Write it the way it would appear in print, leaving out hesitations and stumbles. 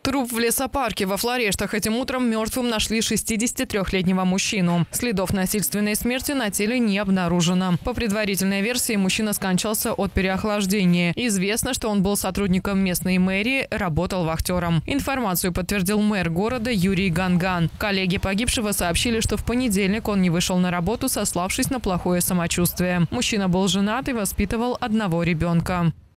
Труп в лесопарке во Флорештах. Этим утром мертвым нашли 63-летнего мужчину. Следов насильственной смерти на теле не обнаружено. По предварительной версии, мужчина скончался от переохлаждения. Известно, что он был сотрудником местной мэрии, работал вахтером. Информацию подтвердил мэр города Юрий Ганган. Коллеги погибшего сообщили, что в понедельник он не вышел на работу, сославшись на плохое самочувствие. Мужчина был женат и воспитывал одного ребенка.